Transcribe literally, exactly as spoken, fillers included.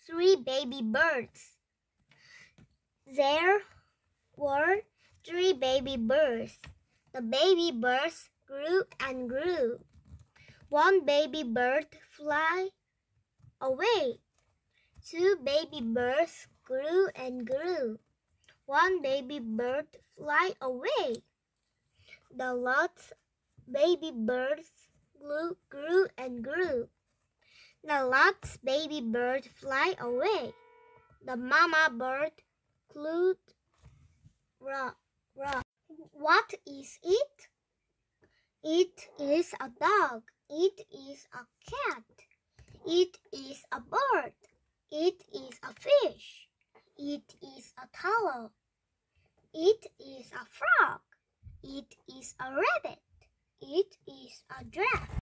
three baby birds. There were three baby birds. The baby birds grew and grew. One baby bird flew away. Two baby birds grew and grew. One baby bird flew away. The last baby birds grew, grew and grew. The last baby bird flew away. The mama bird flew. Rock, rock. What is it? It is a dog. It is a cat. It is a bird. It is a fish. It is a towel. It is a frog. It is a rabbit. It is a giraffe.